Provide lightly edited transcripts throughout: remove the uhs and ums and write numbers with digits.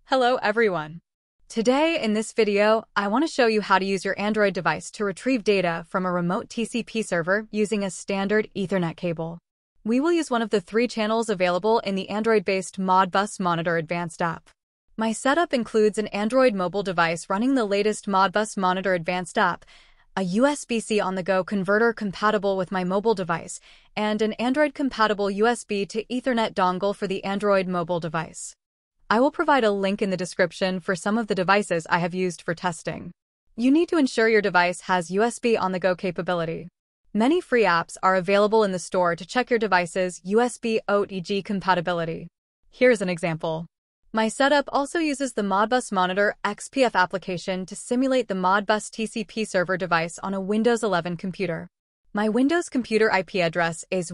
Hello everyone. Today in this video, I want to show you how to use your Android device to retrieve data from a remote TCP server using a standard Ethernet cable. We will use one of the 3 channels available in the Android-based Modbus Monitor Advanced App. My setup includes an Android mobile device running the latest Modbus Monitor Advanced App, a USB-C on-the-go converter compatible with my mobile device, and an Android-compatible USB to Ethernet dongle for the Android mobile device. I will provide a link in the description for some of the devices I have used for testing. You need to ensure your device has USB on-the-go capability. Many free apps are available in the store to check your device's USB OTG compatibility. Here's an example. My setup also uses the Modbus Monitor XPF application to simulate the Modbus TCP server device on a Windows 11 computer. My Windows computer IP address is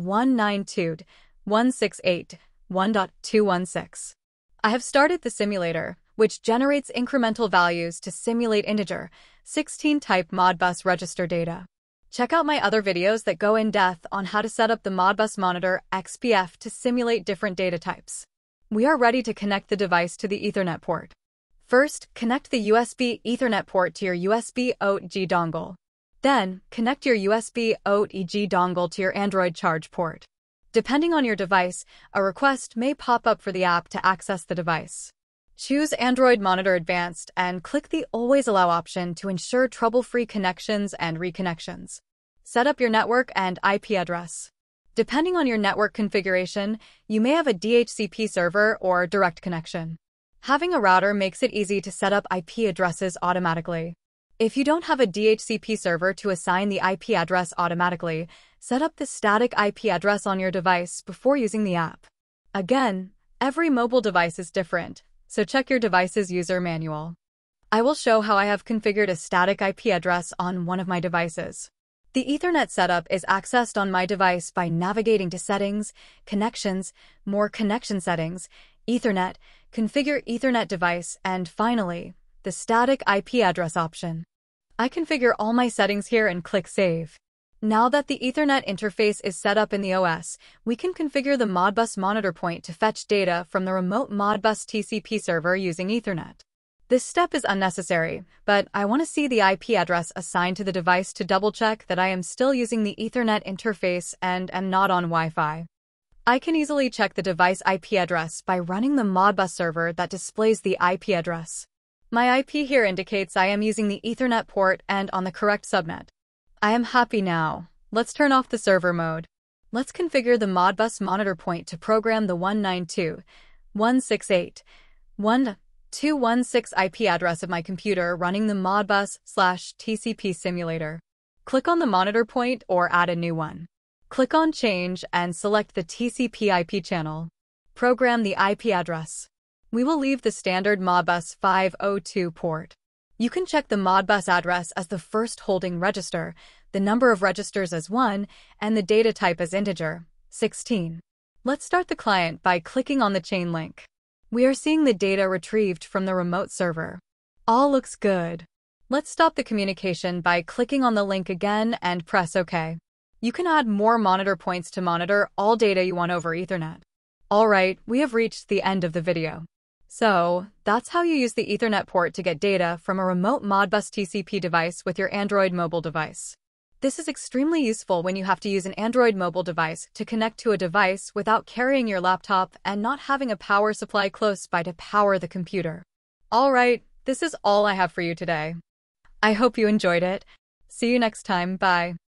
192.168.1.216. I have started the simulator, which generates incremental values to simulate integer 16 type Modbus register data. Check out my other videos that go in depth on how to set up the Modbus Monitor XPF to simulate different data types. We are ready to connect the device to the Ethernet port. First, connect the USB Ethernet port to your USB OTG dongle. Then, connect your USB OTG dongle to your Android charge port. Depending on your device, a request may pop up for the app to access the device. Choose Android Monitor Advanced and click the Always Allow option to ensure trouble-free connections and reconnections. Set up your network and IP address. Depending on your network configuration, you may have a DHCP server or direct connection. Having a router makes it easy to set up IP addresses automatically. If you don't have a DHCP server to assign the IP address automatically, set up the static IP address on your device before using the app. Again, every mobile device is different, so check your device's user manual. I will show how I have configured a static IP address on one of my devices. The Ethernet setup is accessed on my device by navigating to Settings, Connections, More Connection Settings, Ethernet, Configure Ethernet Device, and finally, the Static IP Address option. I configure all my settings here and click Save. Now that the Ethernet interface is set up in the OS, we can configure the Modbus Monitor Point to fetch data from the remote Modbus TCP server using Ethernet. This step is unnecessary, but I want to see the IP address assigned to the device to double-check that I am still using the Ethernet interface and am not on Wi-Fi. I can easily check the device IP address by running the Modbus server that displays the IP address. My IP here indicates I am using the Ethernet port and on the correct subnet. I am happy now. Let's turn off the server mode. Let's configure the Modbus Monitor Point to program the 192.168.1.216 IP address of my computer running the Modbus/TCP simulator. Click on the Monitor Point or add a new one. Click on Change and select the TCP IP channel. Program the IP address. We will leave the standard Modbus 502 port. You can check the Modbus address as the first holding register, the number of registers as 1, and the data type as integer, 16. Let's start the client by clicking on the chain link. We are seeing the data retrieved from the remote server. All looks good. Let's stop the communication by clicking on the link again and press OK. You can add more monitor points to monitor all data you want over Ethernet. Alright, we have reached the end of the video. So, that's how you use the Ethernet port to get data from a remote Modbus TCP device with your Android mobile device. This is extremely useful when you have to use an Android mobile device to connect to a device without carrying your laptop and not having a power supply close by to power the computer. Alright, this is all I have for you today. I hope you enjoyed it. See you next time, bye.